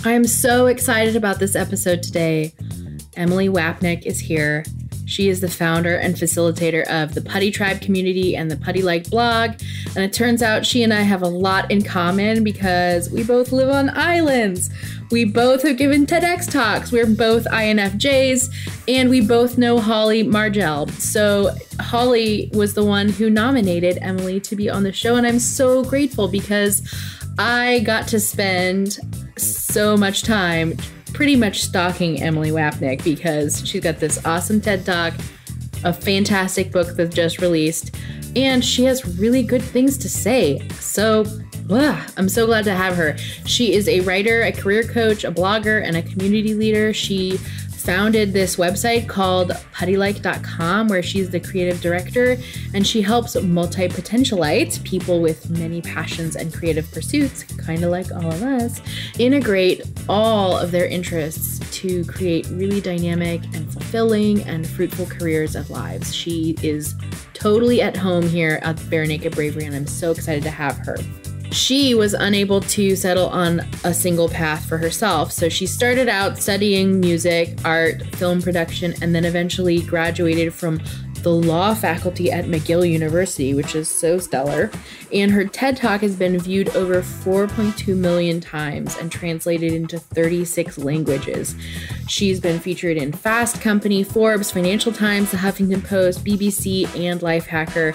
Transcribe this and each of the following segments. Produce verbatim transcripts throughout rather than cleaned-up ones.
I am so excited about this episode today. Emily Wapnick is here. She is the founder and facilitator of the Putty Tribe community and the Putty Like blog. And it turns out she and I have a lot in common because we both live on islands. We both have given TEDx talks. We're both I N F Js, and we both know Holly Margell. So Holly was the one who nominated Emily to be on the show, and I'm so grateful because I got to spend so much time pretty much stalking Emily Wapnick because she's got this awesome TED Talk, a fantastic book that's just released, and she has really good things to say. So ugh, I'm so glad to have her. She is a writer, a career coach, a blogger, and a community leader. She founded this website called putty like dot com, where she's the creative director, and she helps multi-potentialites, people with many passions and creative pursuits, kind of like all of us, integrate all of their interests to create really dynamic and fulfilling and fruitful careers of lives. She is totally at home here at Bare Naked Bravery, and I'm so excited to have her. She was unable to settle on a single path for herself, so she started out studying music, art, film production, and then eventually graduated from the law faculty at McGill University, which is so stellar. And her TED Talk has been viewed over four point two million times and translated into thirty-six languages. She's been featured in Fast Company, Forbes, Financial Times, The Huffington Post, B B C, and Lifehacker.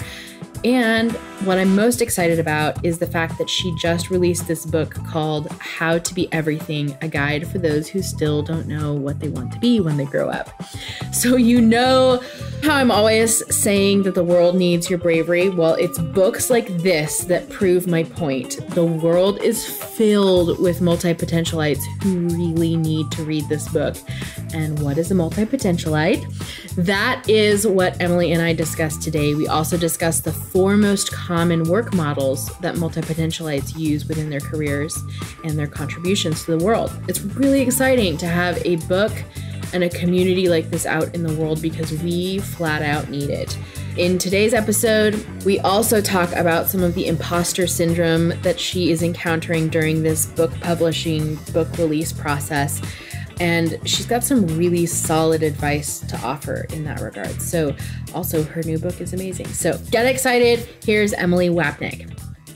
And what I'm most excited about is the fact that she just released this book called How to Be Everything, a guide for those who still don't know what they want to be when they grow up. So you know how I'm always saying that the world needs your bravery? Well, it's books like this that prove my point. The world is filled with multi-potentialites who really need to read this book. And what is a multi-potentialite? That is what Emily and I discussed today. We also discussed the four most common work models that multi-potentialites use within their careers and their contributions to the world. It's really exciting to have a book and a community like this out in the world because we flat out need it. In today's episode, we also talk about some of the imposter syndrome that she is encountering during this book publishing, book release process. And she's got some really solid advice to offer in that regard. So also her new book is amazing. So get excited. Here's Emily Wapnick.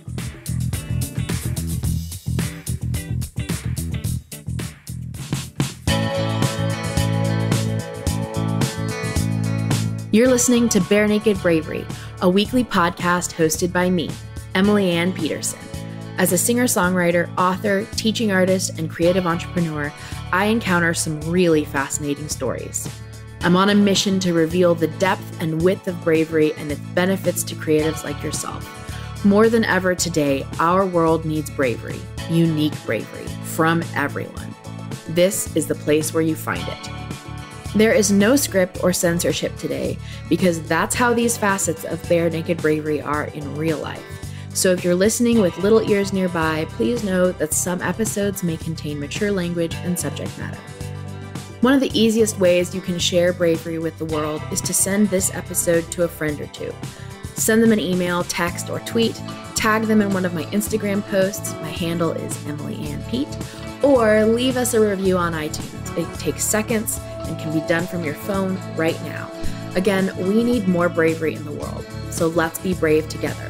You're listening to Bare Naked Bravery, a weekly podcast hosted by me, Emily Ann Peterson. As a singer-songwriter, author, teaching artist, and creative entrepreneur, I encounter some really fascinating stories. I'm on a mission to reveal the depth and width of bravery and its benefits to creatives like yourself. More than ever today, our world needs bravery, unique bravery, from everyone. This is the place where you find it. There is no script or censorship today because that's how these facets of Bare Naked Bravery are in real life. So if you're listening with little ears nearby, please know that some episodes may contain mature language and subject matter. One of the easiest ways you can share bravery with the world is to send this episode to a friend or two. Send them an email, text, or tweet, tag them in one of my Instagram posts, my handle is Emily Ann Pete, or leave us a review on iTunes. It takes seconds and can be done from your phone right now. Again, we need more bravery in the world, so let's be brave together.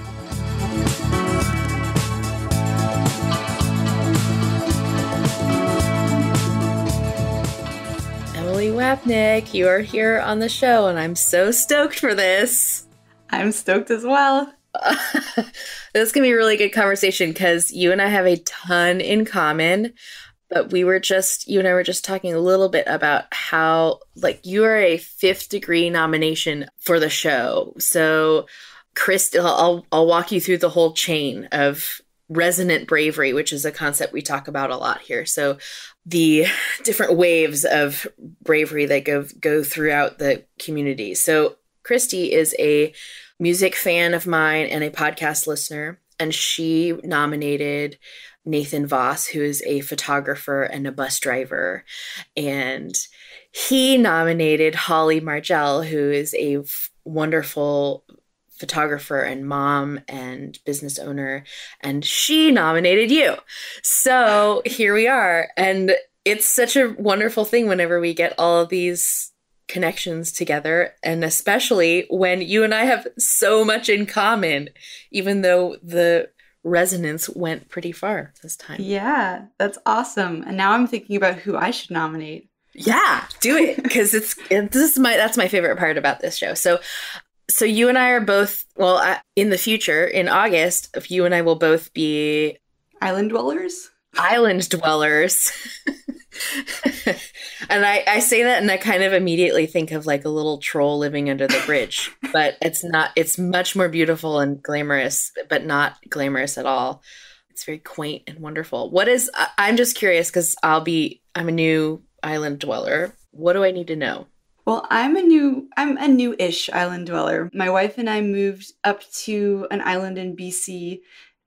Emily Wapnick, you are here on the show, and I'm so stoked for this. I'm stoked as well. This is going to be a really good conversation because you and I have a ton in common, but we were just, you and I were just talking a little bit about how, like, you are a fifth degree nomination for the show. So, Chris, I'll, I'll walk you through the whole chain of resonant bravery, which is a concept we talk about a lot here. So the different waves of bravery that go, go throughout the community. So Christy is a music fan of mine and a podcast listener, and she nominated Nathan Voss, who is a photographer and a bus driver, and he nominated Holly Margell, who is a f- wonderful photographer and mom and business owner, and she nominated you. So here we are. And it's such a wonderful thing whenever we get all of these connections together, and especially when you and I have so much in common, even though the resonance went pretty far this time. Yeah, that's awesome. And now I'm thinking about who I should nominate. Yeah, do it, because it's it, this is my that's my favorite part about this show. So, so you and I are both well uh, in the future in August. If you and I will both be island dwellers, island dwellers, and I I say that and I kind of immediately think of like a little troll living under the bridge, but it's not. It's much more beautiful and glamorous, but not glamorous at all. It's very quaint and wonderful. What is? I, I'm just curious because I'll be I'm a new island dweller. What do I need to know? Well, I'm a new, I'm a new-ish island dweller. My wife and I moved up to an island in B C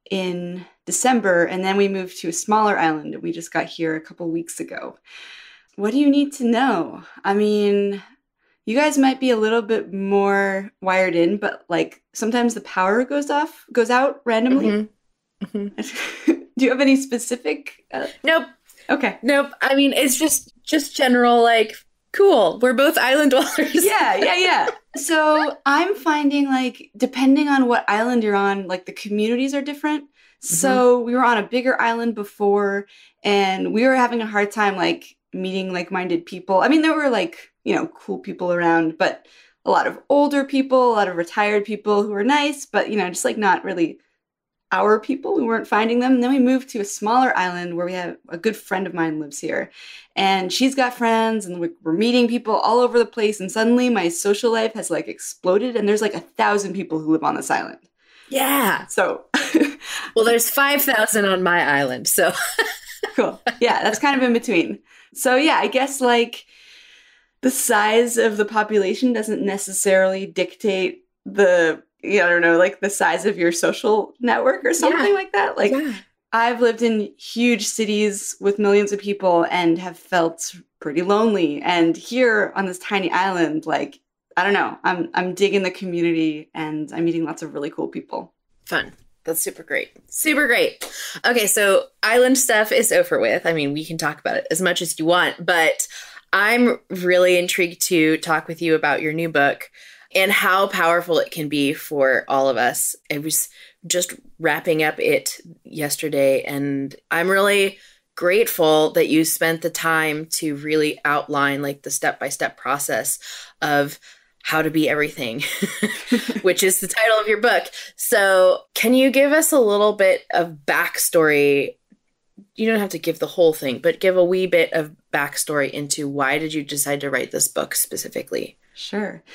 in December, and then we moved to a smaller island. We just got here a couple weeks ago. What do you need to know? I mean, you guys might be a little bit more wired in, but like sometimes the power goes off, goes out randomly. Mm-hmm. Mm-hmm. Do you have any specific? Uh... Nope. Okay. Nope. I mean, it's just just general, like, cool. We're both island dwellers. Yeah, yeah, yeah. So I'm finding, like, depending on what island you're on, like, the communities are different. Mm-hmm. So we were on a bigger island before, and we were having a hard time, like, meeting like-minded people. I mean, there were, like, you know, cool people around, but a lot of older people, a lot of retired people who were nice, but, you know, just, like, not really our people. We weren't finding them. And then we moved to a smaller island where we have a good friend of mine lives here, and she's got friends, and we're meeting people all over the place. And suddenly my social life has like exploded, and there's like a thousand people who live on this island. Yeah. So, well, there's five thousand on my island. So cool. Yeah. That's kind of in between. So yeah, I guess like the size of the population doesn't necessarily dictate the, yeah, I don't know, like the size of your social network or something yeah. like that. Like yeah. I've lived in huge cities with millions of people and have felt pretty lonely. And here on this tiny island, like, I don't know, I'm I'm digging the community and I'm meeting lots of really cool people. Fun. That's super great. Super great. Okay, so island stuff is over with. I mean, we can talk about it as much as you want, but I'm really intrigued to talk with you about your new book and how powerful it can be for all of us. I was just wrapping up it yesterday, and I'm really grateful that you spent the time to really outline like the step-by-step process of how to be everything, which is the title of your book. So can you give us a little bit of backstory? You don't have to give the whole thing, but give a wee bit of backstory into why did you decide to write this book specifically? Sure.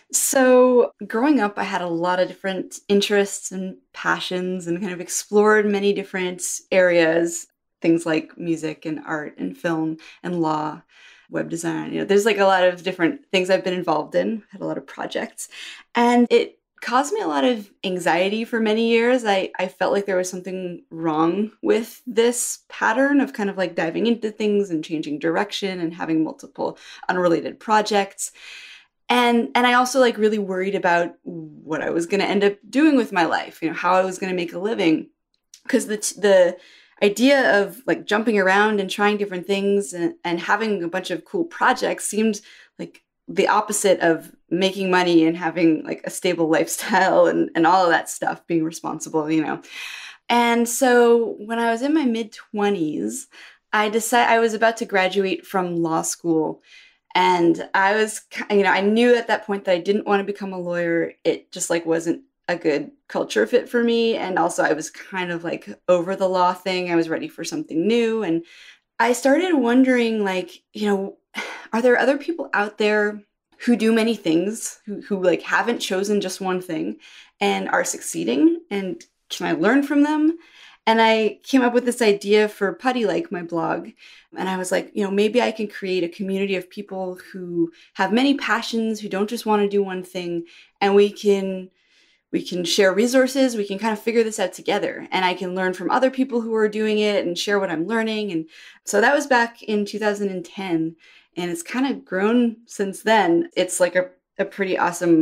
So growing up, I had a lot of different interests and passions and kind of explored many different areas, things like music and art and film and law, web design. You know, there's like a lot of different things I've been involved in, had a lot of projects. And it caused me a lot of anxiety for many years. I, I felt like there was something wrong with this pattern of kind of like diving into things and changing direction and having multiple unrelated projects. And and I also like really worried about what I was going to end up doing with my life, you know, how I was going to make a living. Because the the idea of like jumping around and trying different things and, and having a bunch of cool projects seemed like the opposite of making money and having like a stable lifestyle and, and all of that stuff, being responsible, you know. And so when I was in my mid twenties, I decided I was about to graduate from law school. And I was, you know, I knew at that point that I didn't want to become a lawyer. It just like wasn't a good culture fit for me. And also I was kind of like over the law thing. I was ready for something new. And I started wondering like, you know, are there other people out there who do many things, who, who like haven't chosen just one thing and are succeeding? And can I learn from them? And I came up with this idea for Putty Like, my blog. And I was like, you know, maybe I can create a community of people who have many passions, who don't just want to do one thing. And we can we can share resources. We can kind of figure this out together. And I can learn from other people who are doing it and share what I'm learning. And so that was back in two thousand ten. And it's kind of grown since then. It's like a, a pretty awesome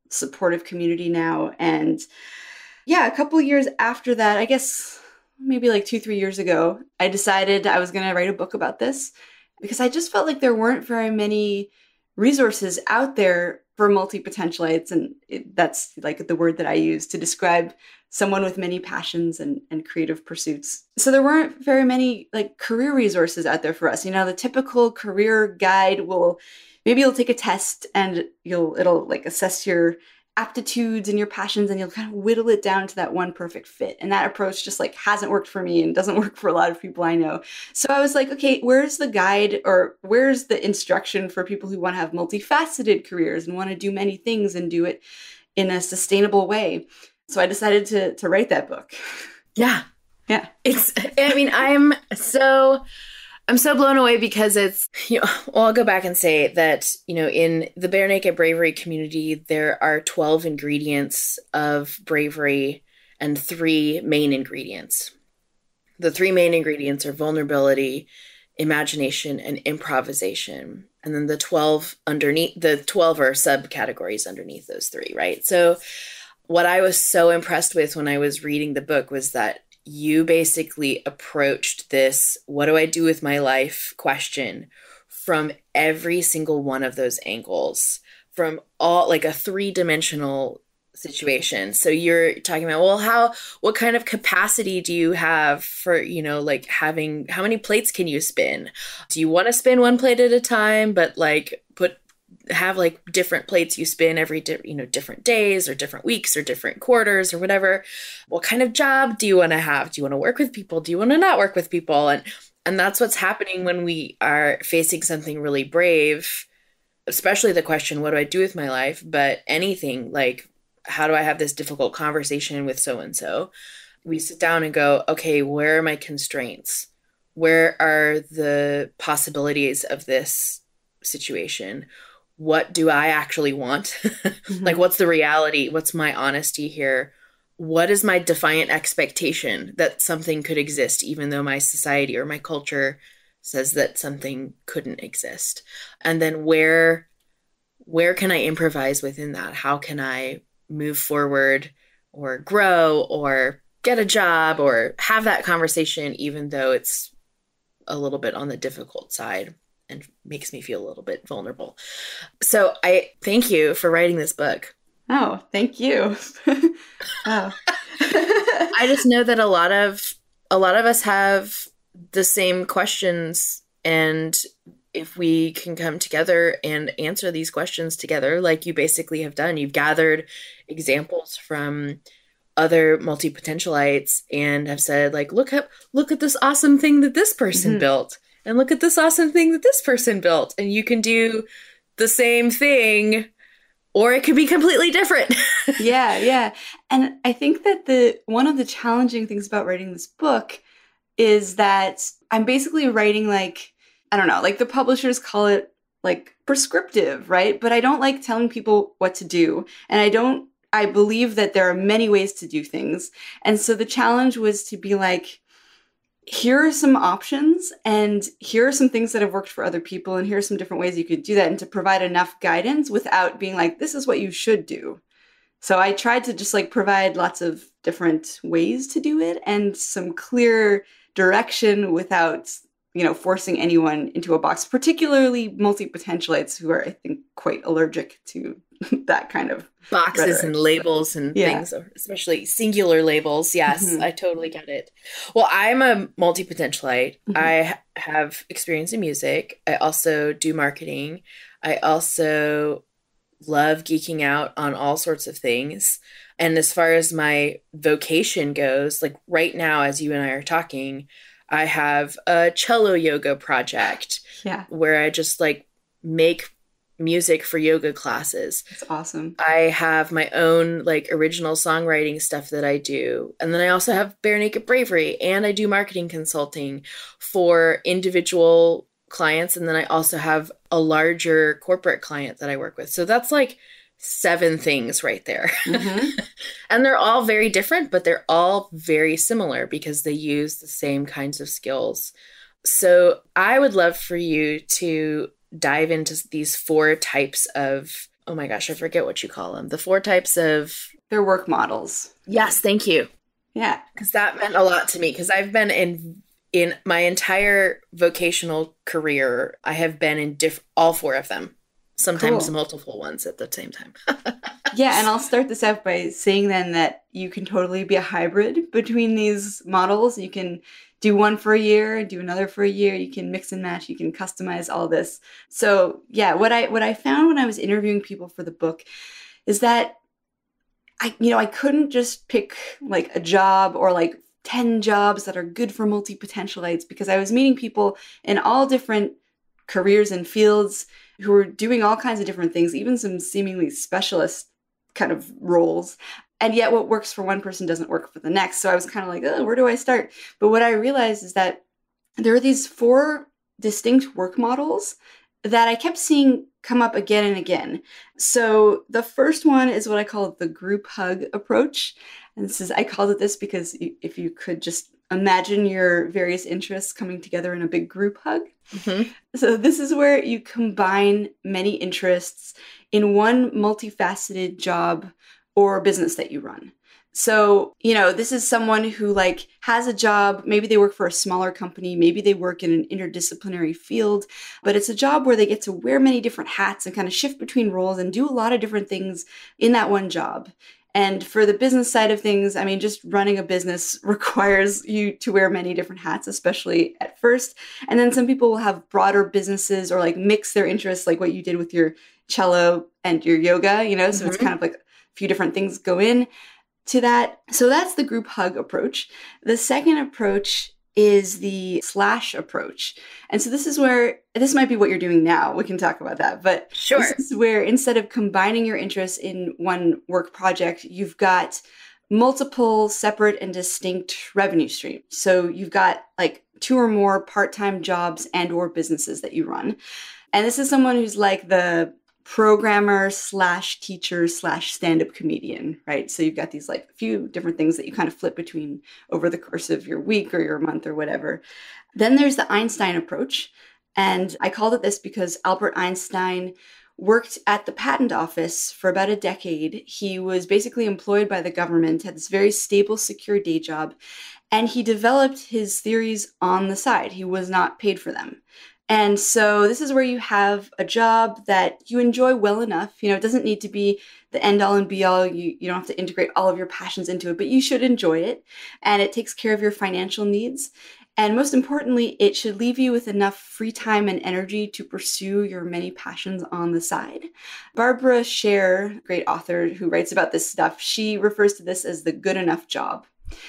supportive community now. And yeah, a couple years after that, I guess maybe like two, three years ago, I decided I was going to write a book about this because I just felt like there weren't very many resources out there for multi-potentialites. And it, that's like the word that I use to describe someone with many passions and, and creative pursuits. So there weren't very many like career resources out there for us. You know, the typical career guide will, maybe you'll take a test and you'll, it'll like assess your aptitudes and your passions, and you'll kind of whittle it down to that one perfect fit. And that approach just like hasn't worked for me and doesn't work for a lot of people I know. So I was like, okay, where's the guide, or where's the instruction for people who want to have multifaceted careers and want to do many things and do it in a sustainable way? So I decided to to write that book. Yeah. Yeah. It's, I mean, I'm so, I'm so blown away because it's, you know, well, I'll go back and say that, you know, in the Bare Naked Bravery community, there are twelve ingredients of bravery and three main ingredients. The three main ingredients are vulnerability, imagination, and improvisation. And then the twelve underneath, the twelve are subcategories underneath those three, right? So what I was so impressed with when I was reading the book was that you basically approached this, what do I do with my life question from every single one of those angles, from all like a three-dimensional situation. So you're talking about, well, how, what kind of capacity do you have for, you know, like having, how many plates can you spin? Do you want to spin one plate at a time, but like put have like different plates you spin every, di- you know, different days or different weeks or different quarters or whatever. What kind of job do you want to have? Do you want to work with people? Do you want to not work with people? And, and that's what's happening when we are facing something really brave, especially the question, what do I do with my life? But anything like, how do I have this difficult conversation with so-and-so? We sit down and go, okay, where are my constraints? Where are the possibilities of this situation? What do I actually want? Mm-hmm. Like, what's the reality? What's my honesty here? What is my defiant expectation that something could exist, even though my society or my culture says that something couldn't exist? And then where, where can I improvise within that? How can I move forward or grow or get a job or have that conversation, even though it's a little bit on the difficult side and makes me feel a little bit vulnerable. So I thank you for writing this book. Oh, thank you. Wow. I just know that a lot of a lot of us have the same questions, and if we can come together and answer these questions together, like you basically have done, you've gathered examples from other multi-potentialites and have said, like, look at look at this awesome thing that this person mm-hmm. built. And look at this awesome thing that this person built. And you can do the same thing, or it could be completely different. Yeah, yeah. And I think that the one of the challenging things about writing this book is that I'm basically writing like, I don't know, like the publishers call it like prescriptive, right? But I don't like telling people what to do. And I don't, I believe that there are many ways to do things. And so the challenge was to be like, here are some options, and here are some things that have worked for other people, and here are some different ways you could do that, and to provide enough guidance without being like, this is what you should do. So I tried to just like provide lots of different ways to do it and some clear direction without, you know, forcing anyone into a box, particularly multi-potentialites who are, I think, quite allergic to that kind of boxes rhetoric. And labels and yeah. things, especially singular labels. Yes, mm-hmm. I totally get it. Well, I'm a multi-potentialite. Mm-hmm. I have experience in music. I also do marketing. I also love geeking out on all sorts of things. And as far as my vocation goes, like right now, as you and I are talking, I have a cello yoga project yeah. where I just like make music for yoga classes. That's awesome. I have my own like original songwriting stuff that I do. And then I also have Bare Naked Bravery, and I do marketing consulting for individual clients. And then I also have a larger corporate client that I work with. So that's like seven things right there. Mm-hmm. And they're all very different, but they're all very similar because they use the same kinds of skills. So I would love for you to dive into these four types of oh my gosh, I forget what you call them. The four types of... They're work models. Yes, thank you. Yeah. Because that meant a lot to me, because I've been in... In my entire vocational career, I have been in diff- all four of them, sometimes Cool. multiple ones at the same time. Yeah, and I'll start this out by saying then that you can totally be a hybrid between these models. You can do one for a year, do another for a year. You can mix and match. You can customize all this. So yeah, what I what I found when I was interviewing people for the book is that I you know I couldn't just pick like a job or like ten jobs that are good for multi-potentialites, because I was meeting people in all different careers and fields who were doing all kinds of different things, even some seemingly specialist kind of roles. And yet what works for one person doesn't work for the next. So I was kind of like, oh, where do I start? But what I realized is that there are these four distinct work models that I kept seeing come up again and again. So the first one is what I call the group hug approach. And this is, I called it this because if you could just imagine your various interests coming together in a big group hug. Mm-hmm. So this is where you combine many interests in one multifaceted job or business that you run. So, you know, this is someone who like has a job, maybe they work for a smaller company, maybe they work in an interdisciplinary field, but it's a job where they get to wear many different hats and kind of shift between roles and do a lot of different things in that one job. And for the business side of things, I mean, just running a business requires you to wear many different hats, especially at first. And then some people will have broader businesses or like mix their interests, like what you did with your cello and your yoga, you know, so mm-hmm. It's kind of like a few different things go in to that. So that's the group hug approach. The second approach is the slash approach. And so this is where, this might be what you're doing now. We can talk about that. But sure. This is where instead of combining your interests in one work project, you've got multiple separate and distinct revenue streams. So you've got like two or more part-time jobs and or businesses that you run. And this is someone who's like the programmer slash teacher slash stand-up comedian, right? So you've got these like few different things that you kind of flip between over the course of your week or your month or whatever. Then there's the Einstein approach. And I called it this because Albert Einstein worked at the patent office for about a decade. He was basically employed by the government, had this very stable, secure day job, and he developed his theories on the side. He was not paid for them. And so this is where you have a job that you enjoy well enough. You know, it doesn't need to be the end all and be all. You, you don't have to integrate all of your passions into it, but you should enjoy it. And it takes care of your financial needs. And most importantly, it should leave you with enough free time and energy to pursue your many passions on the side. Barbara Sher, great author who writes about this stuff, she refers to this as the good enough job.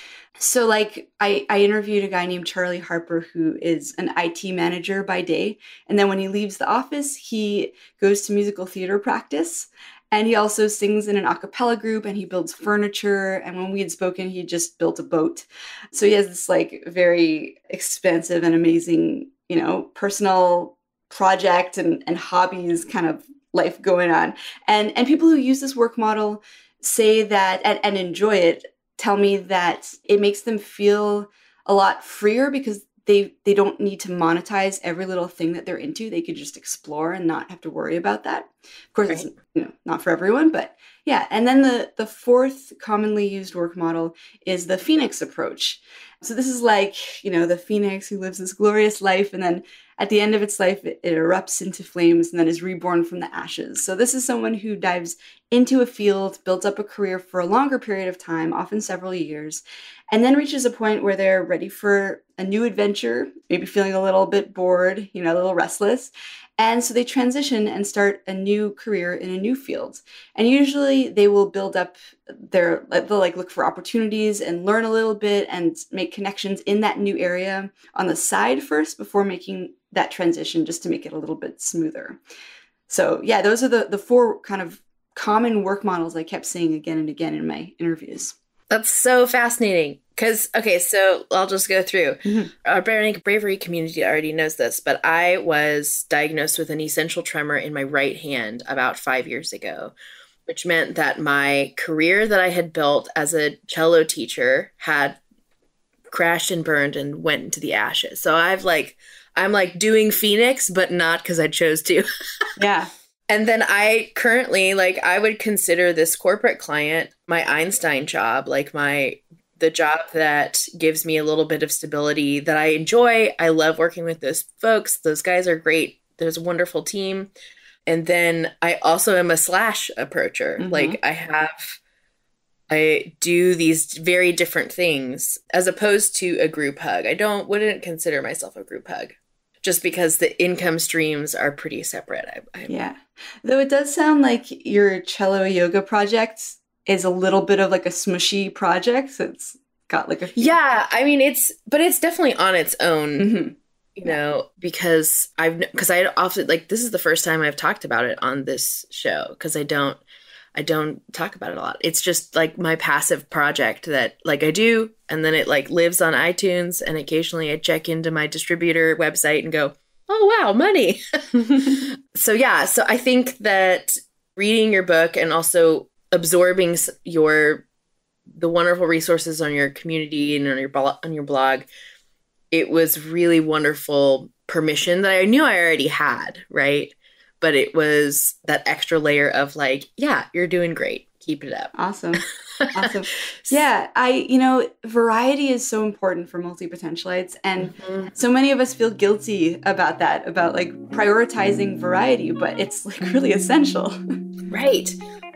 So like I, I interviewed a guy named Charlie Harper, who is an I T manager by day. And then when he leaves the office, he goes to musical theater practice. And he also sings in an a cappella group and he builds furniture. And when we had spoken, he just built a boat. So he has this like very expansive and amazing, you know, personal project and, and hobbies kind of life going on. And, and people who use this work model say that and, and enjoy it, tell me that it makes them feel a lot freer because they they don't need to monetize every little thing that they're into. They could just explore and not have to worry about that. Of course, right. It's you know not for everyone, but yeah. And then the the fourth commonly used work model is the Phoenix approach. So this is like, you know, the phoenix who lives this glorious life, and then at the end of its life, it, it erupts into flames and then is reborn from the ashes. So this is someone who dives into a field, builds up a career for a longer period of time, often several years, and then reaches a point where they're ready for a new adventure, maybe feeling a little bit bored, you know, a little restless. And so they transition and start a new career in a new field. And usually they will build up their, they'll like look for opportunities and learn a little bit and make connections in that new area on the side first before making that transition, just to make it a little bit smoother. So yeah, those are the, the four kind of common work models I kept seeing again and again in my interviews. That's so fascinating. Because, okay, so I'll just go through. Mm-hmm. Our Bionic Bravery community already knows this, but I was diagnosed with an essential tremor in my right hand about five years ago, which meant that my career that I had built as a cello teacher had crashed and burned and went into the ashes. So I've like, I'm like doing Phoenix, but not because I chose to. Yeah. And then I currently, like, I would consider this corporate client my Einstein job, like my the job that gives me a little bit of stability that I enjoy. I love working with those folks. Those guys are great. There's a wonderful team. And then I also am a slash approacher. Mm-hmm. Like I have, I do these very different things as opposed to a group hug. I don't, wouldn't consider myself a group hug just because the income streams are pretty separate. I, I, yeah. Though it does sound like your cello yoga project is a little bit of like a smushy project. So it's got like a few- yeah. I mean, it's but it's definitely on its own, mm-hmm. you know, because I've because I often like this is the first time I've talked about it on this show because I don't I don't talk about it a lot. It's just like my passive project that like I do, and then it like lives on iTunes, and occasionally I check into my distributor website and go, oh wow, money. So yeah, so I think that reading your book and also absorbing your the wonderful resources on your community and on your on your blog, it was really wonderful permission that I knew I already had, right? But it was that extra layer of like, yeah, you're doing great. Keep it up. Awesome. Awesome. Yeah, I, you know, variety is so important for multi-potentialites. And mm-hmm. so many of us feel guilty about that, about like prioritizing variety, but it's like really essential. Right.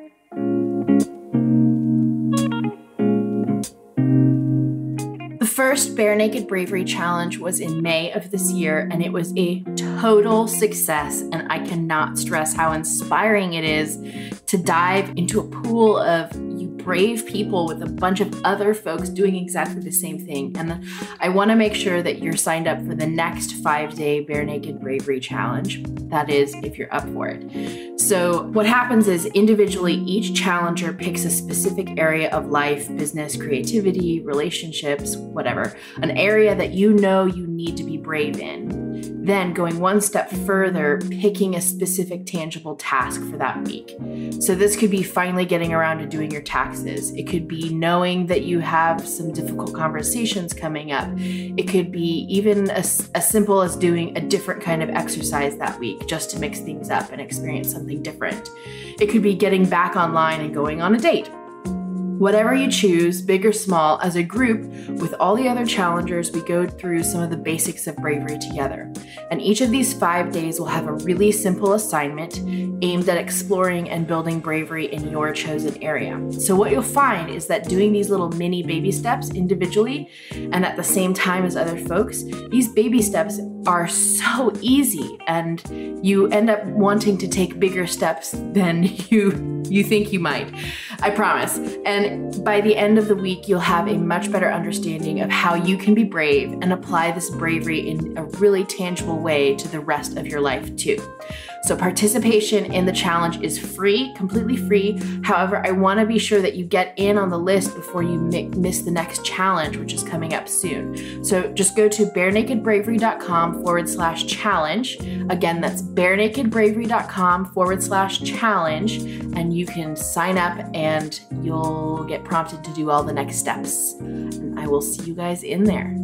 The first Bare Naked Bravery Challenge was in May of this year, and it was a total success. And I cannot stress how inspiring it is to dive into a pool of you brave people with a bunch of other folks doing exactly the same thing. And I want to make sure that you're signed up for the next five-day Bare Naked Bravery Challenge. That is, if you're up for it. So what happens is individually, each challenger picks a specific area of life, business, creativity, relationships, whatever, an area that you know you need to be brave in. Then going one step further, picking a specific tangible task for that week. So this could be finally getting around to doing your taxes. It could be knowing that you have some difficult conversations coming up. It could be even as, as simple as doing a different kind of exercise that week just to mix things up and experience something different. It could be getting back online and going on a date. Whatever you choose, big or small, as a group with all the other challengers, we go through some of the basics of bravery together. And each of these five days will have a really simple assignment aimed at exploring and building bravery in your chosen area. So what you'll find is that doing these little mini baby steps individually and at the same time as other folks, these baby steps are so easy, and you end up wanting to take bigger steps than you you think you might. I promise. And by the end of the week, you'll have a much better understanding of how you can be brave and apply this bravery in a really tangible way to the rest of your life too. So participation in the challenge is free, completely free. However, I want to be sure that you get in on the list before you mi- miss the next challenge, which is coming up soon. So just go to barenakedbravery.com forward slash challenge. Again, that's barenakedbravery.com forward slash challenge. And you can sign up and you'll get prompted to do all the next steps. And I will see you guys in there.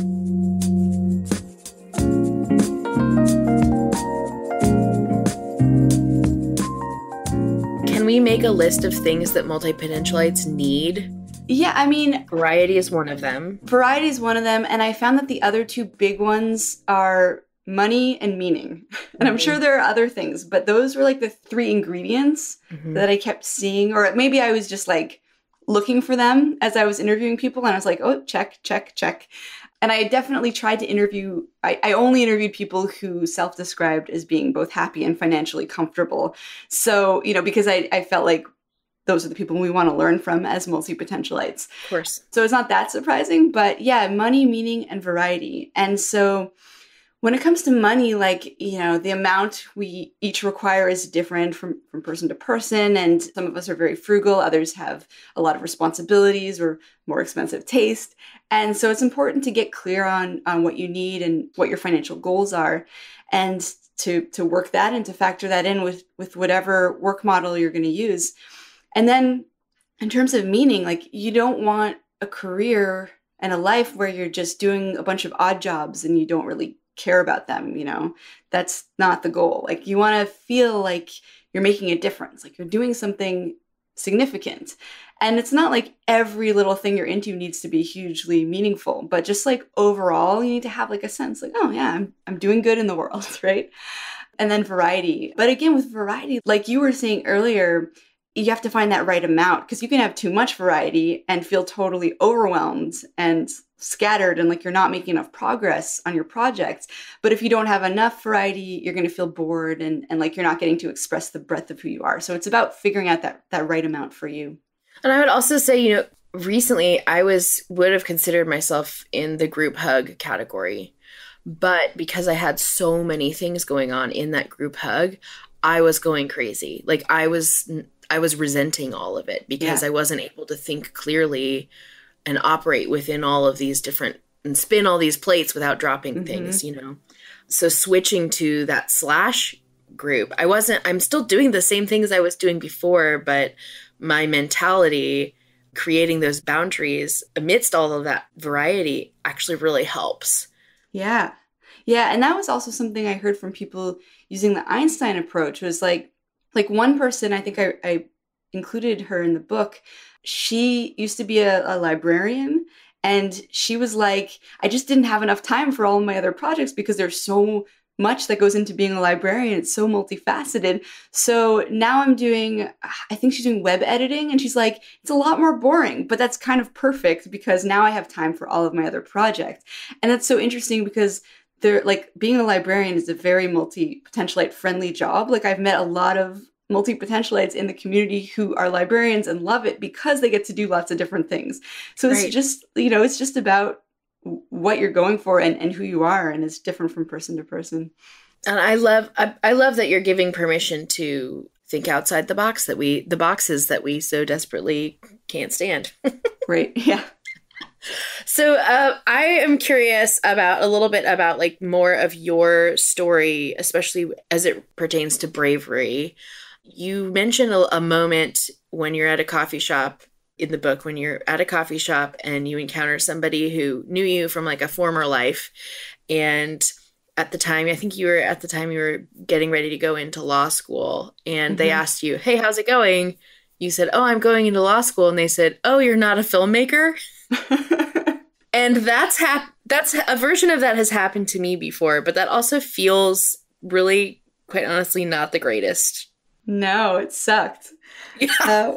Can we make a list of things that multi-potentialites need? Yeah, I mean... Variety is one of them. Variety is one of them, and I found that the other two big ones are money and meaning. And mm-hmm. I'm sure there are other things, but those were like the three ingredients mm-hmm. that I kept seeing, or maybe I was just like looking for them as I was interviewing people, and I was like, oh, check, check, check. And I definitely tried to interview, I, I only interviewed people who self-described as being both happy and financially comfortable. So, you know, because I, I felt like those are the people we want to learn from as multi-potentialites. Of course. So it's not that surprising, but yeah, money, meaning, and variety. And so when it comes to money, like, you know, the amount we each require is different from, from person to person. And some of us are very frugal. Others have a lot of responsibilities or more expensive taste. And so it's important to get clear on, on what you need and what your financial goals are, and to, to work that and to factor that in with, with whatever work model you're going to use. And then in terms of meaning, like, you don't want a career and a life where you're just doing a bunch of odd jobs and you don't really care about them. You know, that's not the goal. Like, you want to feel like you're making a difference. Like you're doing something significant. And it's not like every little thing you're into needs to be hugely meaningful, but just like overall, you need to have like a sense like, oh yeah, I'm, I'm doing good in the world, right? And then variety. But again, with variety, like you were saying earlier, you have to find that right amount, because you can have too much variety and feel totally overwhelmed and scattered and like you're not making enough progress on your projects. But if you don't have enough variety, you're going to feel bored and, and like you're not getting to express the breadth of who you are. So it's about figuring out that that right amount for you. And I would also say, you know, recently I was would have considered myself in the group hug category. But because I had so many things going on in that group hug, I was going crazy. Like I was I was resenting all of it because yeah. I wasn't able to think clearly and operate within all of these different and spin all these plates without dropping mm-hmm. things, you know. So switching to that slash group, I wasn't I'm still doing the same things I was doing before, but my mentality, creating those boundaries amidst all of that variety actually really helps. Yeah. Yeah. And that was also something I heard from people using the Einstein approach was like, like one person, I think I, I included her in the book. She used to be a, a librarian, and she was like, I just didn't have enough time for all of my other projects because there's so much that goes into being a librarian. It's so multifaceted. So now I'm doing, I think she's doing web editing, and she's like, it's a lot more boring, but that's kind of perfect because now I have time for all of my other projects. And that's so interesting because they're like, being a librarian is a very multi-potentialite friendly job. Like I've met a lot of multi-potentialites in the community who are librarians and love it because they get to do lots of different things. So it's right. just, you know, it's just about what you're going for and, and who you are, and it's different from person to person. And I love I, I love that you're giving permission to think outside the box, that we the boxes that we so desperately can't stand. Right. Yeah. So uh, I am curious about a little bit about like more of your story, especially as it pertains to bravery. You mentioned a, a moment when you're at a coffee shop in the book, when you're at a coffee shop and you encounter somebody who knew you from like a former life. And at the time, I think you were at the time you were getting ready to go into law school, and mm-hmm. they asked you, hey, how's it going? You said, oh, I'm going into law school. And they said, oh, you're not a filmmaker? And that's hap- that's a version of that has happened to me before, but that also feels really, quite honestly, not the greatest. No, it sucked. Yeah. Um,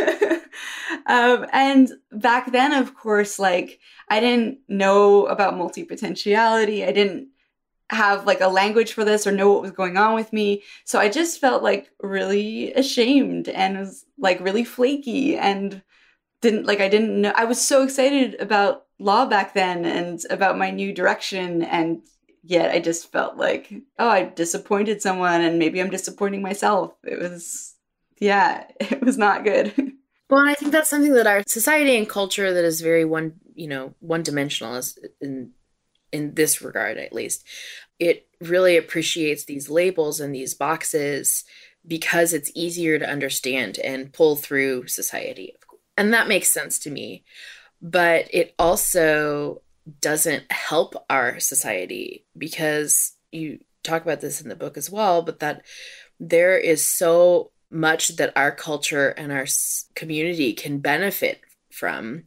um, and back then, of course, like I didn't know about multi-potentiality. I didn't have like a language for this or know what was going on with me. So I just felt like really ashamed and was like really flaky and didn't like, I didn't know. I was so excited about law back then and about my new direction. And yet I just felt like, oh, I disappointed someone and maybe I'm disappointing myself. It was, yeah, it was not good. Well, I think that's something that our society and culture that is very one, you know, one dimensional is in, in this regard, at least. It really appreciates these labels and these boxes because it's easier to understand and pull through society. And that makes sense to me. But it also doesn't help our society because you talk about this in the book as well, but that there is so much that our culture and our community can benefit from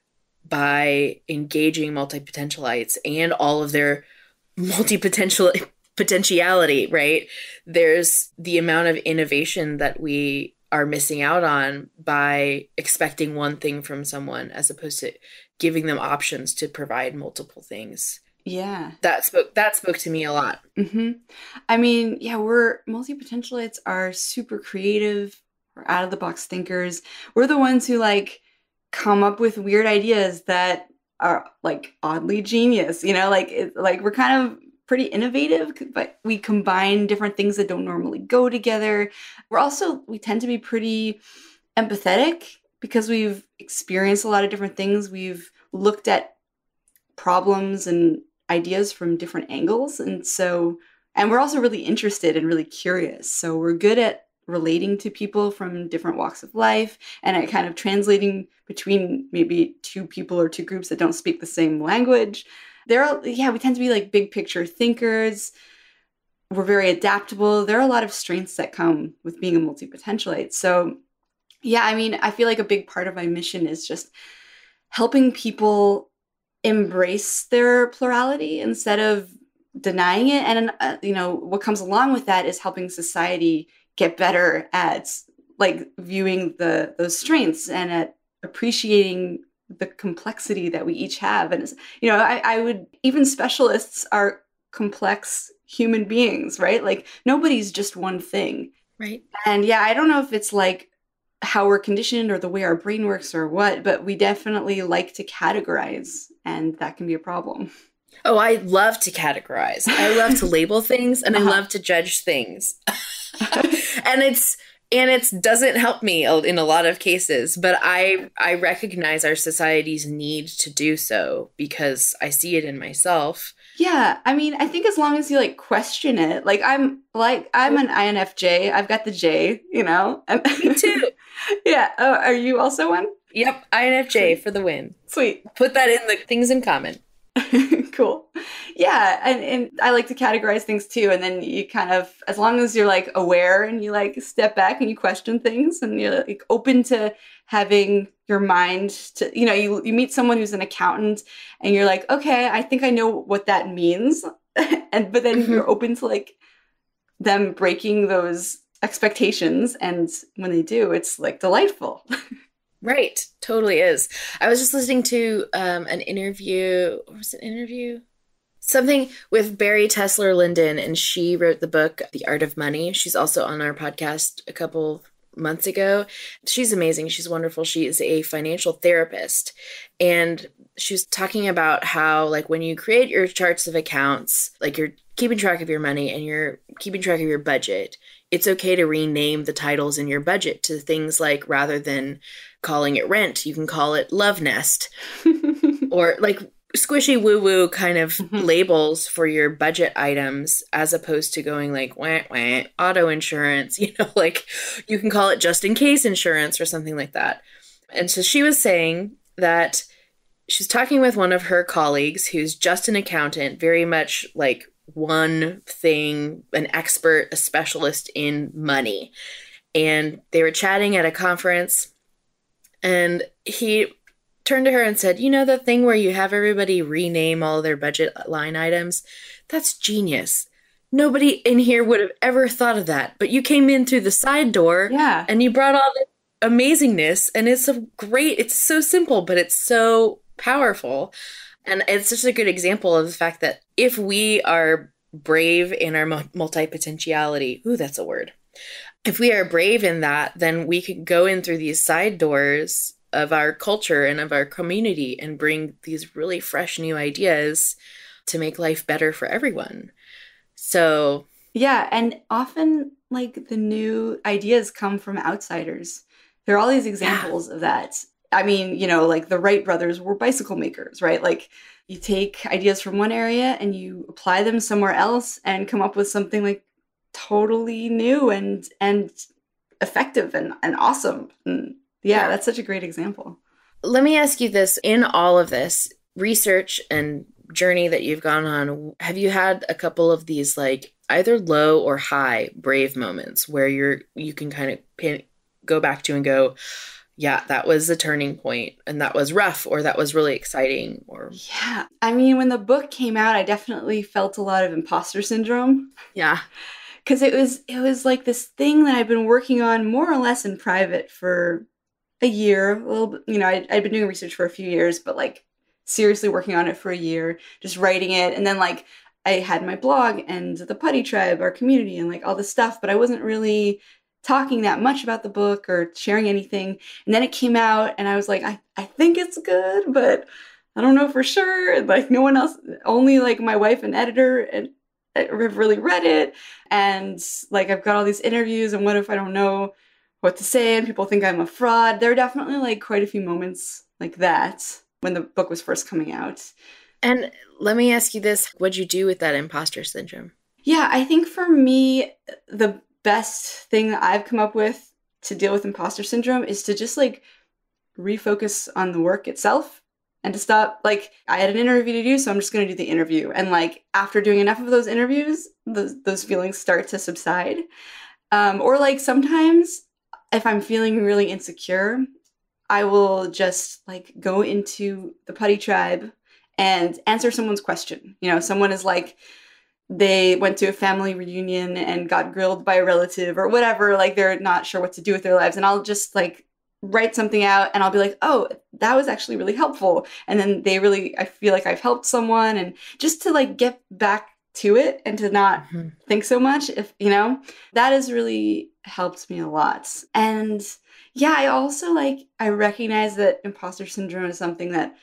by engaging multi-potentialites and all of their multi-potential potentiality, right? There's the amount of innovation that we are missing out on by expecting one thing from someone as opposed to giving them options to provide multiple things. Yeah. That spoke that spoke to me a lot. Mm-hmm. I mean, yeah, we're multi-potentialites are super creative. We're out of the box thinkers. We're the ones who like come up with weird ideas that are like oddly genius, you know, like it, like we're kind of pretty innovative, but we combine different things that don't normally go together. We're also, we tend to be pretty empathetic because we've experienced a lot of different things. We've looked at problems and ideas from different angles. And so, and we're also really interested and really curious. So we're good at relating to people from different walks of life and at kind of translating between maybe two people or two groups that don't speak the same language. There are, yeah, we tend to be like big picture thinkers. we're very adaptable. There are a lot of strengths that come with being a multi-potentialite. So yeah, I mean, I feel like a big part of my mission is just helping people embrace their plurality instead of denying it. And, uh, you know, what comes along with that is helping society get better at like viewing the those strengths and at appreciating the complexity that we each have. And, you know, I, I would, even specialists are complex human beings, right? Like nobody's just one thing. Right. And yeah, I don't know if it's like how we're conditioned or the way our brain works or what, but we definitely like to categorize, and that can be a problem. Oh, I love to categorize. I love to label things, and uh-huh. I love to judge things. and it's and it doesn't help me in a lot of cases, but I I recognize our society's need to do so because I see it in myself. Yeah, I mean, I think as long as you like question it, like I'm like I'm an I N F J. I've got the J, you know. Me too. Yeah. Oh, are you also one? Yep, I N F J Sweet. For the win. Sweet. Put that in the things in common. Cool. Yeah, and, and I like to categorize things too. And then you kind of, as long as you're like aware and you like step back and you question things and you're like open to having your mind to, you know, you, you meet someone who's an accountant and you're like, okay, I think I know what that means. and but then mm-hmm. you're open to like them breaking those expectations. And when they do, it's like delightful. Right. Totally is. I was just listening to um, an interview. What was it? Interview? Something with Barry Tesler Linden, and she wrote the book, The Art of Money. She's also on our podcast a couple months ago. She's amazing. She's wonderful. She is a financial therapist. And she was talking about how, like, when you create your charts of accounts, like you're keeping track of your money and you're keeping track of your budget, it's okay to rename the titles in your budget to things like, rather than calling it rent, you can call it Love Nest or like squishy woo-woo kind of mm-hmm. labels for your budget items, as opposed to going like wah, wah, auto insurance, you know, like you can call it just in case insurance or something like that. And so she was saying that she's talking with one of her colleagues who's just an accountant, very much like one thing, an expert, a specialist in money. And they were chatting at a conference, and he turned to her and said, you know, the thing where you have everybody rename all their budget line items? That's genius. Nobody in here would have ever thought of that. But you came in through the side door yeah. and you brought all the amazingness. And it's a great, it's so simple, but it's so powerful. And it's just a good example of the fact that if we are brave in our multi-potentiality, ooh, that's a word. If we are brave in that, then we could go in through these side doors of our culture and of our community and bring these really fresh new ideas to make life better for everyone. So yeah, and often like the new ideas come from outsiders. There are all these examples yeah. of that. I mean, you know, like the Wright brothers were bicycle makers, right? Like you take ideas from one area and you apply them somewhere else and come up with something like totally new and and effective and, and awesome. And yeah, that's such a great example. Let me ask you this. In all of this research and journey that you've gone on, have you had a couple of these like either low or high brave moments where you're you can kind of pin, go back to and go, yeah, that was a turning point and that was rough, or that was really exciting? Or yeah, I mean, when the book came out, I definitely felt a lot of imposter syndrome. Yeah. Because it was it was like this thing that I've been working on more or less in private for a year. A little bit, you know, I, I'd been doing research for a few years, but like seriously working on it for a year, just writing it. And then like I had my blog and the Putty Tribe, our community, and like all this stuff, but I wasn't really talking that much about the book or sharing anything. And then it came out and I was like, I, I think it's good, but I don't know for sure. And like no one else, only like my wife and editor and have really read it. And like I've got all these interviews, and what if I don't know what to say and people think I'm a fraud? There are definitely like quite a few moments like that when the book was first coming out. And let me ask you this, what'd you do with that imposter syndrome? Yeah, I think for me, the best thing that I've come up with to deal with imposter syndrome is to just like refocus on the work itself and to stop, like, I had an interview to do, so I'm just going to do the interview. And like, after doing enough of those interviews, those, those feelings start to subside. Um, or like sometimes if I'm feeling really insecure, I will just like go into the Putty Tribe and answer someone's question. You know, someone is like, they went to a family reunion and got grilled by a relative or whatever, like they're not sure what to do with their lives. And I'll just like write something out and I'll be like, oh, that was actually really helpful. And then they really, I feel like I've helped someone, and just to like get back to it and to not mm-hmm. think so much, if, you know, that has really helped me a lot. And yeah, I also like, I recognize that imposter syndrome is something that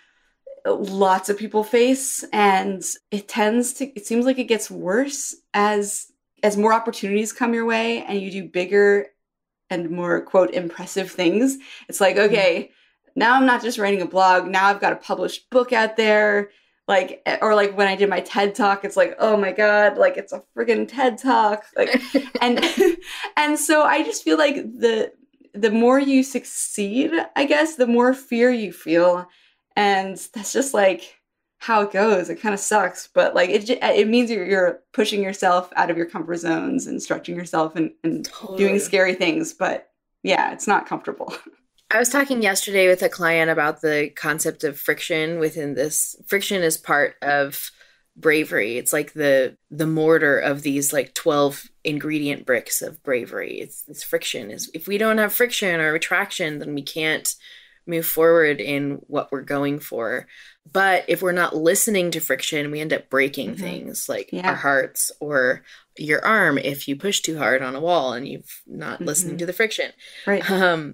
lots of people face, and it tends to, it seems like it gets worse as as more opportunities come your way and you do bigger and more, quote, impressive things. It's like, okay, now I'm not just writing a blog, now I've got a published book out there. Like, or like when I did my TED Talk, it's like, oh my God, like it's a friggin' TED Talk. Like, and and so I just feel like the the more you succeed, I guess, the more fear you feel. And that's just like how it goes. It kind of sucks, but like it it means you're, you're pushing yourself out of your comfort zones and stretching yourself and, and totally. doing scary things. But yeah, it's not comfortable. I was talking yesterday with a client about the concept of friction within this. Friction is part of bravery. It's like the the mortar of these like twelve ingredient bricks of bravery. It's, it's friction. Is if we don't have friction or attraction, then we can't move forward in what we're going for. But if we're not listening to friction, we end up breaking mm-hmm. things like yeah. our hearts or your arm if you push too hard on a wall and you've not mm-hmm. listening to the friction. Right. Um,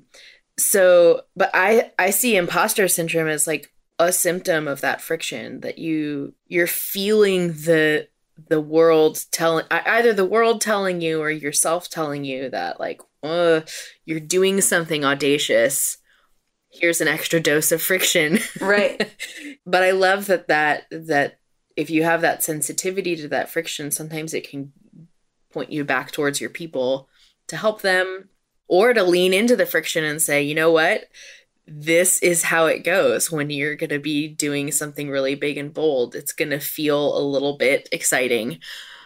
so, but I, I see imposter syndrome as like a symptom of that friction, that you, you're feeling the, the world telling, either the world telling you or yourself telling you that like, uh, you're doing something audacious. Here's an extra dose of friction. Right. But I love that, that, that if you have that sensitivity to that friction, sometimes it can point you back towards your people to help them, or to lean into the friction and say, you know what, this is how it goes when you're going to be doing something really big and bold. It's going to feel a little bit exciting,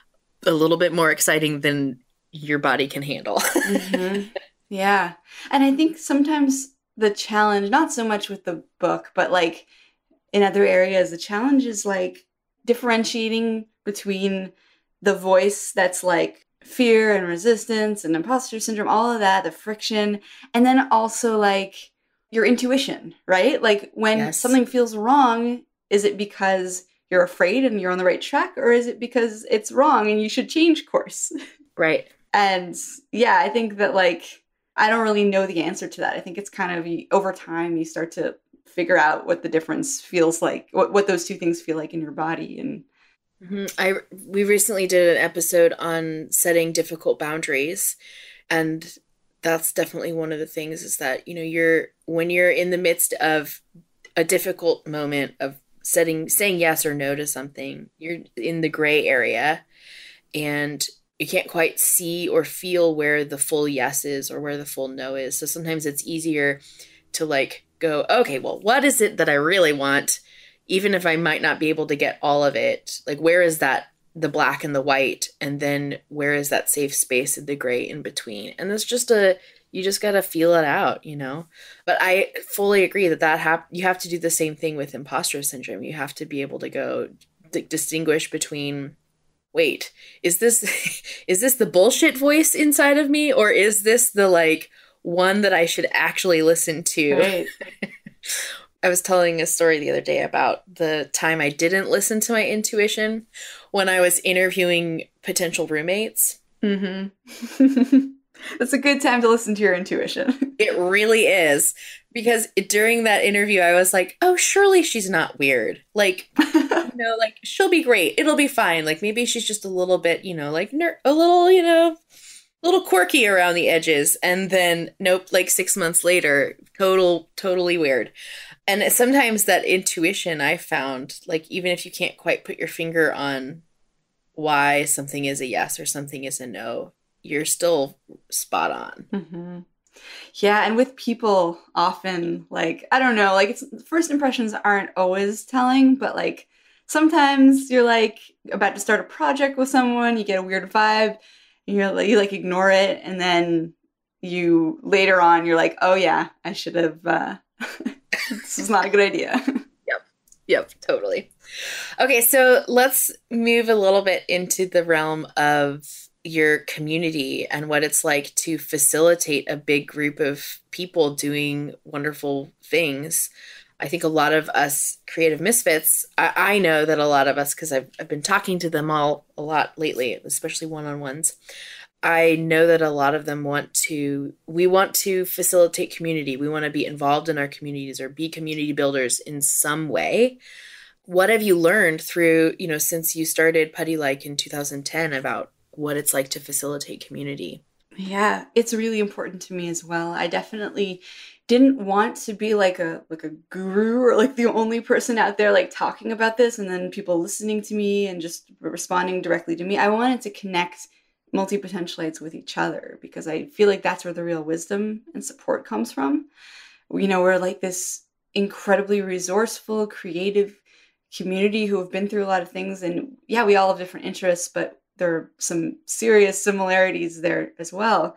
a little bit more exciting than your body can handle. Mm-hmm. Yeah. And I think sometimes the challenge, not so much with the book, but like in other areas, the challenge is like differentiating between the voice that's like fear and resistance and imposter syndrome, all of that, the friction, and then also like your intuition, right? Like when yes. something feels wrong, is it because you're afraid and you're on the right track, or is it because it's wrong and you should change course? Right. And yeah, I think that like, I don't really know the answer to that. I think it's kind of over time you start to figure out what the difference feels like, what, what those two things feel like in your body. And mm-hmm. I we recently did an episode on setting difficult boundaries, and that's definitely one of the things is that, you know, you're when you're in the midst of a difficult moment of setting saying yes or no to something, you're in the gray area and you can't quite see or feel where the full yes is or where the full no is. So sometimes it's easier to like go, okay, well, what is it that I really want? Even if I might not be able to get all of it, like where is that, the black and the white? And then where is that safe space in the gray in between? And it's just a, you just got to feel it out, you know? But I fully agree that that hap- you have to do the same thing with imposter syndrome. You have to be able to go d- distinguish between, wait, is this, is this the bullshit voice inside of me? Or is this the like one that I should actually listen to? Right. I was telling a story the other day about the time I didn't listen to my intuition when I was interviewing potential roommates. Mm-hmm. That's a good time to listen to your intuition. It really is. Because during that interview, I was like, oh, surely she's not weird. Like, you know, like, she'll be great. It'll be fine. Like, maybe she's just a little bit, you know, like, ner- a little, you know, a little quirky around the edges. And then, nope, like six months later, total, totally weird. And sometimes that intuition I found, like, even if you can't quite put your finger on why something is a yes or something is a no, you're still spot on. Mm-hmm. Yeah, and with people often, like, I don't know, like it's first impressions aren't always telling, but like sometimes you're like about to start a project with someone, you get a weird vibe, and you're like you like ignore it, and then you later on you're like, oh yeah, I should have uh this is not a good idea. Yep. Yep, totally. Okay, so let's move a little bit into the realm of your community and what it's like to facilitate a big group of people doing wonderful things. I think a lot of us creative misfits, I, I know that a lot of us, because I've, I've been talking to them all a lot lately, especially one-on-ones, I know that a lot of them want to, we want to facilitate community. We want to be involved in our communities or be community builders in some way. What have you learned through, you know, since you started Putty Like in two thousand ten about what it's like to facilitate community? Yeah, it's really important to me as well. I definitely didn't want to be like a like a guru or like the only person out there like talking about this and then people listening to me and just responding directly to me. I wanted to connect multi-potentialites with each other because I feel like that's where the real wisdom and support comes from. You know, we're like this incredibly resourceful, creative community who have been through a lot of things, and yeah, we all have different interests, but there are some serious similarities there as well.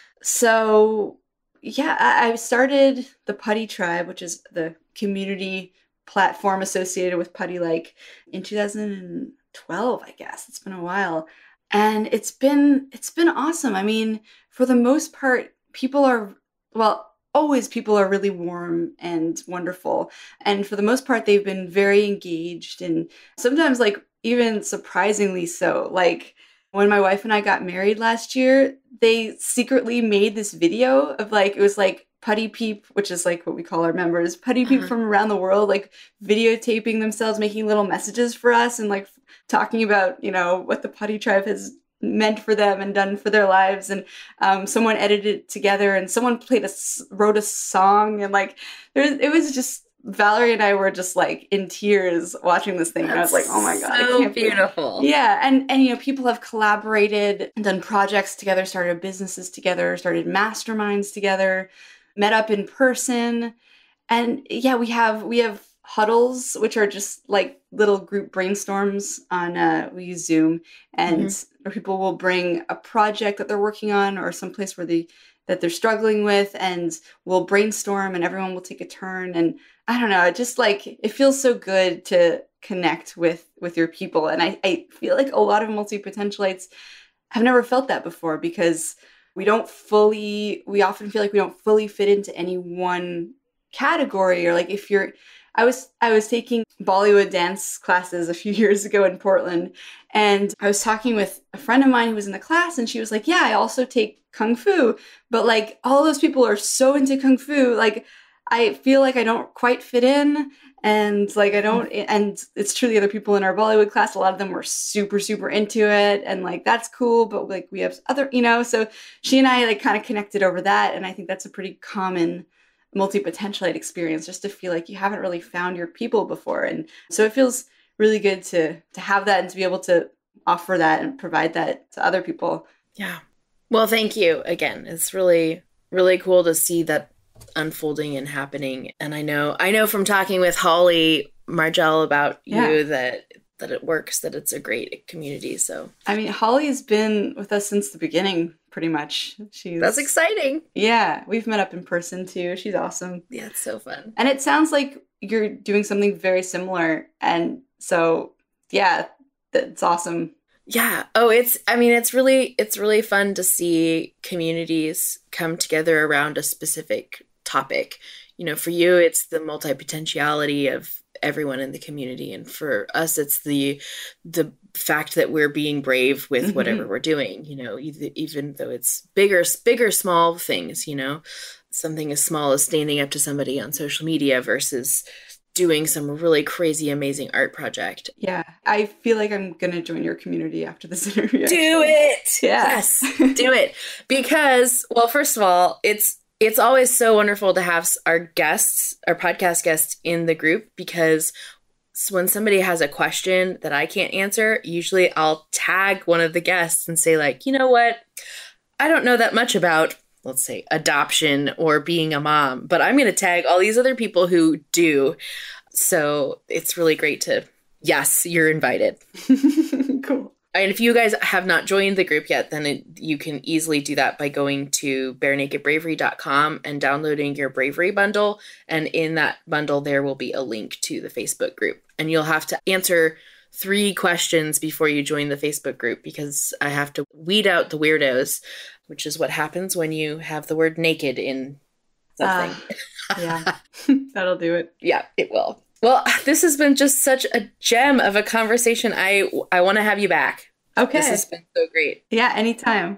So yeah, I, I started the Putty Tribe, which is the community platform associated with Putty Like, in two thousand twelve, I guess. It's been a while. And it's been it's been awesome. I mean, for the most part, people are, well, always people are really warm and wonderful. And for the most part, they've been very engaged and sometimes like even surprisingly so. Like when my wife and I got married last year, they secretly made this video of like, it was like Putty Peep, which is like what we call our members, Putty Peep uh-huh. from around the world, like videotaping themselves, making little messages for us and like talking about, you know, what the Putty Tribe has meant for them and done for their lives. And um, someone edited it together and someone played a, wrote a song and like, there, it was just, Valerie and I were just like in tears watching this thing. That's and I was like, oh my God. So I can't beautiful. Believe. Yeah. And, and, you know, people have collaborated, done projects together, started businesses together, started masterminds together, met up in person. And yeah, we have, we have huddles, which are just like little group brainstorms on, uh, we use Zoom, and mm-hmm. people will bring a project that they're working on or someplace where they, that they're struggling with, and we'll brainstorm and everyone will take a turn. And I don't know, it just like, it feels so good to connect with, with your people. And I, I feel like a lot of multi-potentialites have never felt that before because we don't fully, we often feel like we don't fully fit into any one category. Or like if you're, I was, I was taking Bollywood dance classes a few years ago in Portland, and I was talking with a friend of mine who was in the class, and she was like, yeah, I also take Kung Fu, but like all those people are so into Kung Fu, like I feel like I don't quite fit in, and like I don't, and it's true, the other people in our Bollywood class, a lot of them were super, super into it, and like that's cool, but like we have other, you know, so she and I like kind of connected over that, and I think that's a pretty common multi-potentialite experience, just to feel like you haven't really found your people before. And so it feels really good to to have that and to be able to offer that and provide that to other people. Yeah. Well, thank you again. It's really, really cool to see that unfolding and happening. And I know, I know from talking with Holly Margell about yeah. you that that it works, that it's a great community. So I mean, Holly's been with us since the beginning, pretty much. She's That's exciting. Yeah, we've met up in person too. She's awesome. Yeah, it's so fun. And it sounds like you're doing something very similar. And so, yeah, that's awesome. Yeah. Oh, it's, I mean, it's really, it's really fun to see communities come together around a specific topic. You know, for you, it's the multi-potentiality of everyone in the community. And for us, it's the, the fact that we're being brave with mm-hmm. whatever we're doing, you know, even, even though it's bigger, bigger, small things, you know, something as small as standing up to somebody on social media versus doing some really crazy, amazing art project. Yeah. I feel like I'm going to join your community after this interview. Do it. Yeah. Yes. Do it. Because, well, first of all, it's, it's always so wonderful to have our guests, our podcast guests in the group, because when somebody has a question that I can't answer, usually I'll tag one of the guests and say like, you know what? I don't know that much about let's say, adoption or being a mom, but I'm going to tag all these other people who do. So it's really great to, yes, you're invited. Cool. And if you guys have not joined the group yet, then it, you can easily do that by going to bare naked bravery dot com and downloading your Bravery bundle. And in that bundle, there will be a link to the Facebook group. And you'll have to answer three questions before you join the Facebook group, because I have to weed out the weirdos, which is what happens when you have the word naked in something. Uh, yeah, that'll do it. Yeah, it will. Well, this has been just such a gem of a conversation. I I want to have you back. Okay. This has been so great. Yeah, anytime.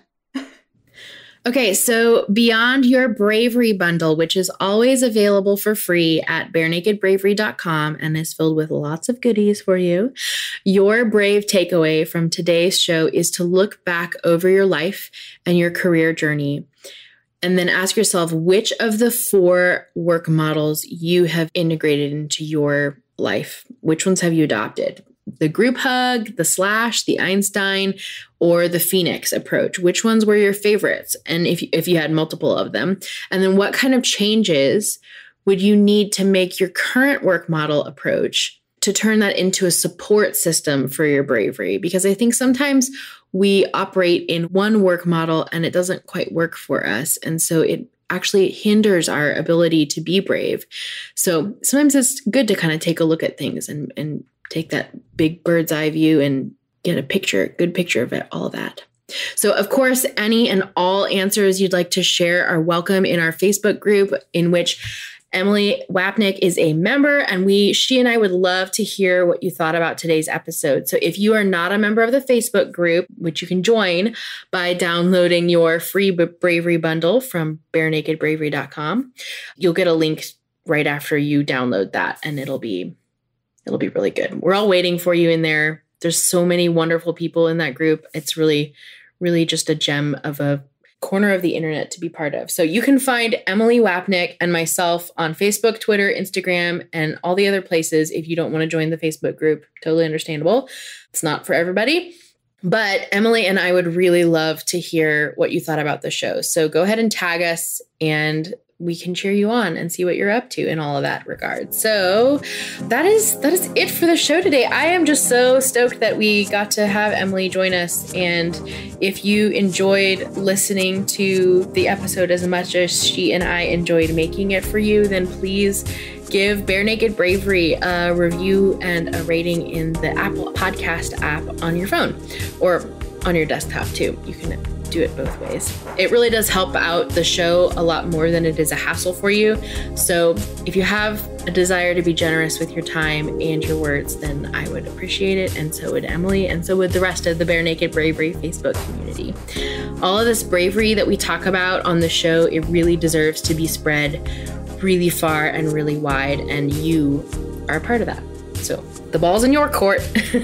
Okay, so beyond your Bravery bundle, which is always available for free at bare naked bravery dot com and is filled with lots of goodies for you, your brave takeaway from today's show is to look back over your life and your career journey, and then ask yourself which of the four work models you have integrated into your life. Which ones have you adopted? The group hug, the slash, the Einstein, or the Phoenix approach? Which ones were your favorites? And if, if you had multiple of them, and then what kind of changes would you need to make your current work model approach to turn that into a support system for your bravery? Because I think sometimes we operate in one work model and it doesn't quite work for us. And so it actually hinders our ability to be brave. So sometimes it's good to kind of take a look at things and, and take that big bird's eye view and get a picture, a good picture of it, all of that. So, of course, any and all answers you'd like to share are welcome in our Facebook group, in which Emily Wapnick is a member, and we, she and I would love to hear what you thought about today's episode. So if you are not a member of the Facebook group, which you can join by downloading your free Bravery bundle from bare naked bravery dot com, you'll get a link right after you download that, and it'll be it'll be really good. We're all waiting for you in there. There's so many wonderful people in that group. It's really, really just a gem of a corner of the internet to be part of. So you can find Emily Wapnick and myself on Facebook, Twitter, Instagram, and all the other places. If you don't want to join the Facebook group, totally understandable. It's not for everybody. But Emily and I would really love to hear what you thought about the show. So go ahead and tag us, and we can cheer you on and see what you're up to in all of that regard. So that is that is it for the show today. I am just so stoked that we got to have Emily join us. And if you enjoyed listening to the episode as much as she and I enjoyed making it for you, then please give Bare Naked Bravery a review and a rating in the Apple Podcast app on your phone or on your desktop too. You can do it both ways. It really does help out the show a lot more than it is a hassle for you. So if you have a desire to be generous with your time and your words, then I would appreciate it. And so would Emily, and so would the rest of the Bare Naked Bravery Facebook community. All of this bravery that we talk about on the show, it really deserves to be spread really far and really wide, and you are a part of that. So the ball's in your court.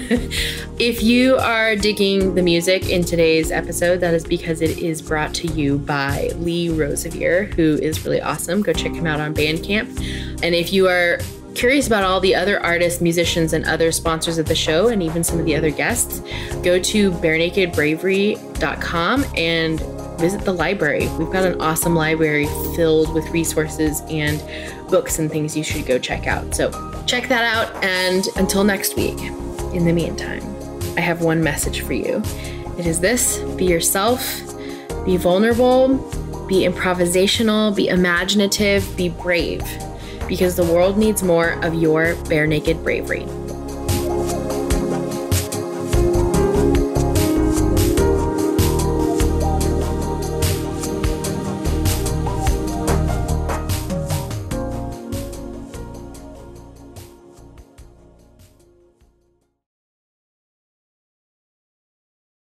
If you are digging the music in today's episode, that is because it is brought to you by Lee Rosevere, who is really awesome. Go check him out on Bandcamp. And if you are curious about all the other artists, musicians, and other sponsors of the show, and even some of the other guests, go to bare naked bravery dot com and visit the library. We've got an awesome library filled with resources and books and things you should go check out. So check that out. And until next week, in the meantime, I have one message for you. It is this: be yourself, be vulnerable, be improvisational, be imaginative, be brave, because the world needs more of your bare naked bravery.